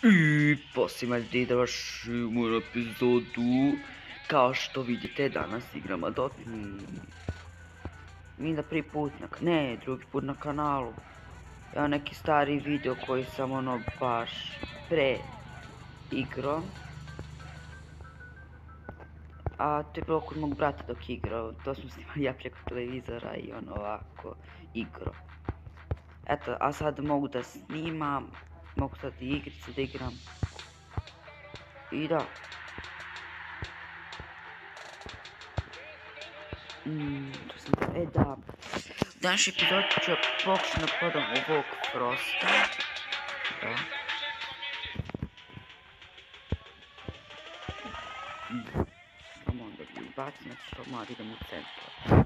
I poslije da idemo na epizodu. Kao što vidite, danas igramo Dotni. Mi da prvi put drugi put na kanalu. Evo neki stari video koji sam baš pre igrao. A to je bilo kod mog brata dok igrao. To smo snimali ja preko televizora i on ovako igrao. Eto, a sad mogu da snimam. Mogu sad i igrice da igram. I da. Da. U današnji epizod ću pokušati napadam ovog Frosta. Da. Samo onda bi bacim, znači što mlad idem u centru.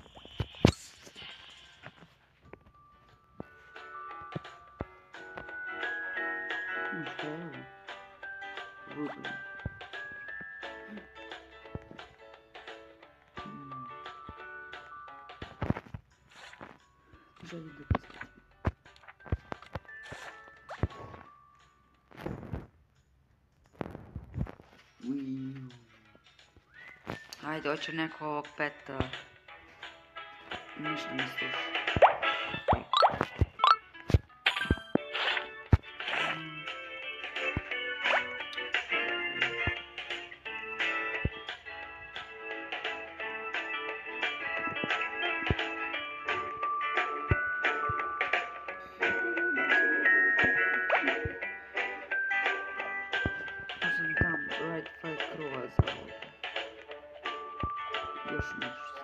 Što je ovo? Voodoo. Želim da poskazim. Ajde, hoće neko ovog peta. Ništa ne sluša. Uzem dam right five krova za ovo. Još nešto.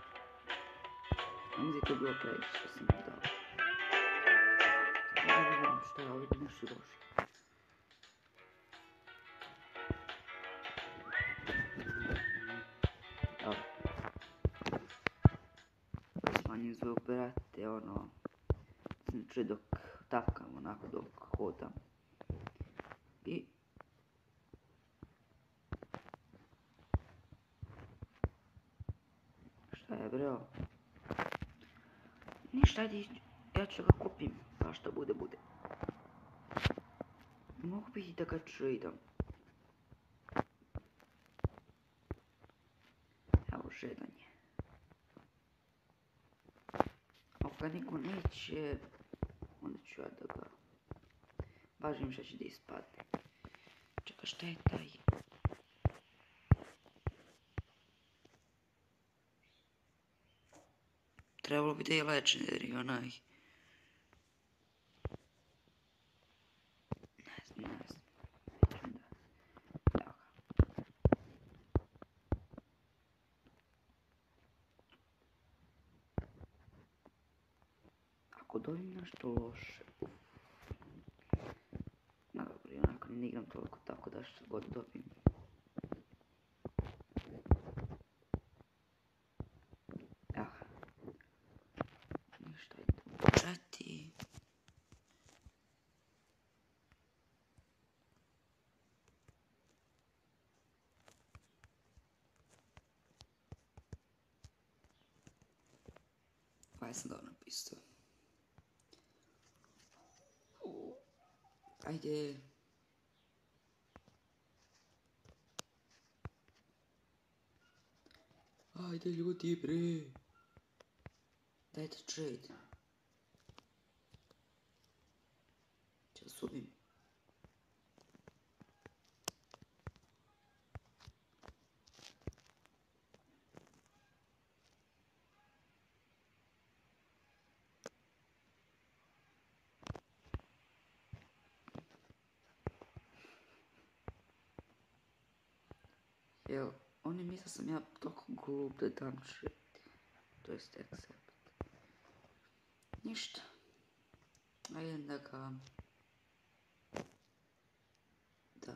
Muzika je bilo previše što sam dao. Ne vidim šta je, ali nisu došli. Evo. Smanjim zvuk, brate, znači dok tapkam, onako dok hodam. I... Šta je, breo? Ništa, ajde, ja ću ga kupim, pa što bude, bude. Mogu biti da ga tradam. Evo, žedan je. Ako ga niko neće, onda ću ja da ga... Važim što će da ispadne. Čekaj, šta je taj? Trebalo bi da je legendary, onaj. Ne znam. Evo ga. Ako dobijem nešto loše... No dobro, onako ne igram toliko tako da što god dobijem. Evo ga. Ništa, idemo brati. Pa ja sam dobro napisao. Ajde. Ajde ljudi bre. Dajte trade. Ću da subim. Jel, oni misle sam ja toliko glup da dam trade. To jest accept. Ništa. Ajde da ga... Da.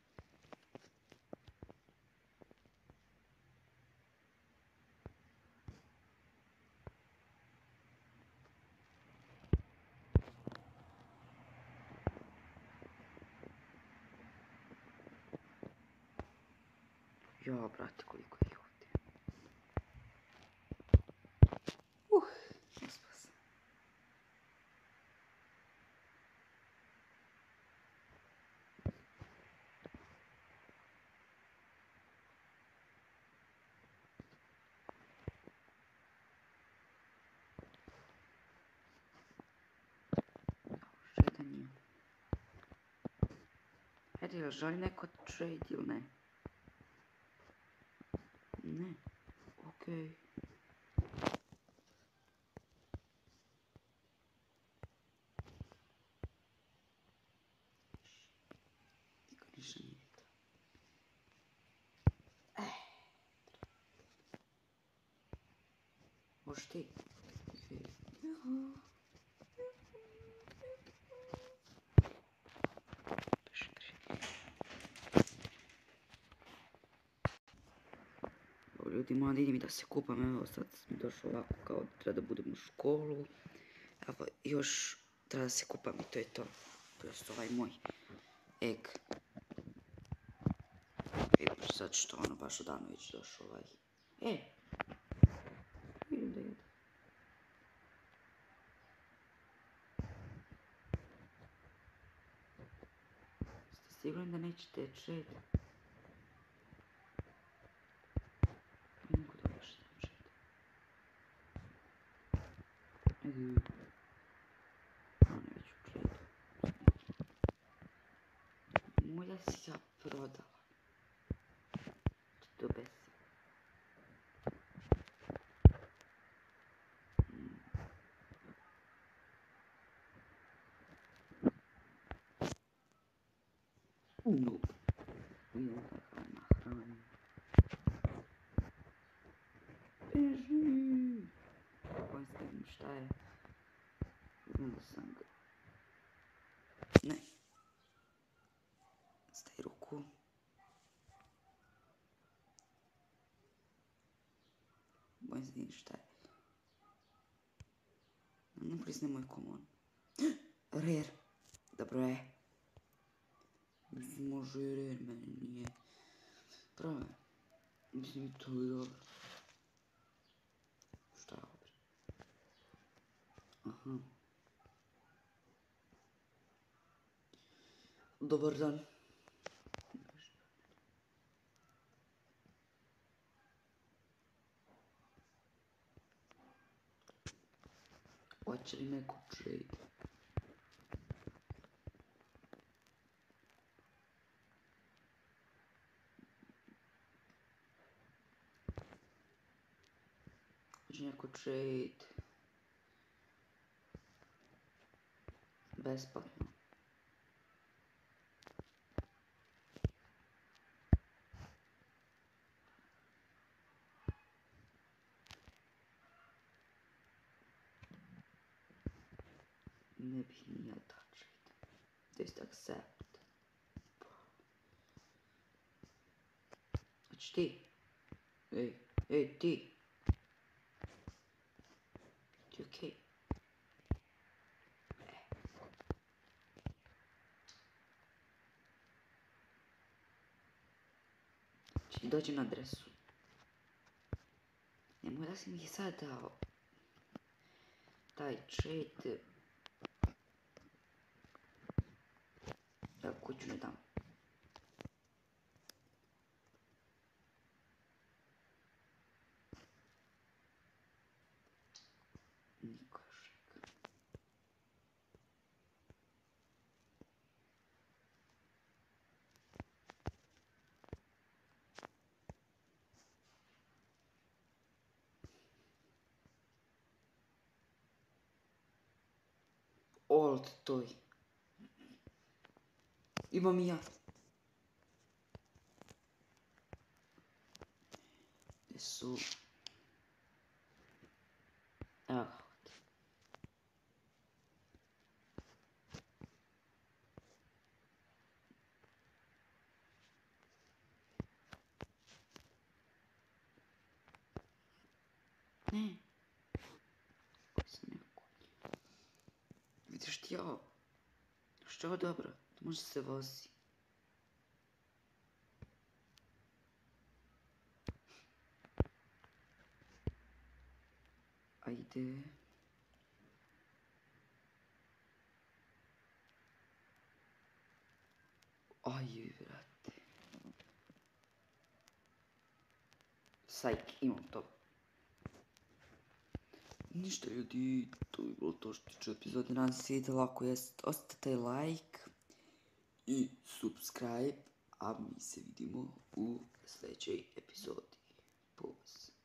Ja, brate, koliko je ljudi. Uspio sam. Ajde, jel želi neko trade ili ne? Ne. Okej. Niko ništa nije vidio. Možeš ti? Ljudi, moram da idem i da se kupam, evo sad mi došlo ovako kao da treba da budem u školu. Evo, još treba da se kupam i to je to. To je ovaj moj egg. Baš sad što ono, baš odavno već došao ovaj. Idem da jedem. Ste sigurni da nećete trade? Mogu da baš da trade. Ajde. Ono već u trade. Mulja si ja prodala. To bez. Noob. Idemo da ga nahranim. Beži! Bojim se da vidim šta je. Znam da sam ga... Ne. Staj ruku. Bojim se da vidim šta je. Ne prisne moj komon. Rare. Dobro je. Mislim, može i rare, meni nije. Prave. Mislim i to je dobro. Šta je ovdje? Aha. Dobar dan. Hoće li neko trade? Hoće neko trade? Besplatno. Ne bih ni ja da trade. Just accept. Hoće ti? Ej, ti. Ti okej? Će dođi na adresu. Nemoj da si mi sad dao taj trade. Ja kuću ne dam. Niko još rekao. Old toj. Imam i ja. Gdje su... Evo ga. Ne. Koji sam ja konj. Vidiš ti ovo? Što je ovo dobro? To može se vozi. Ajde. Aj, vrate. Sajk, imam to. Ništa ljudi, to je bilo to što tiče epizode. Nadam se da lako jest. Ostavite like. i subscribe, a mi se vidimo u sljedećoj epizodi. Pozdrav.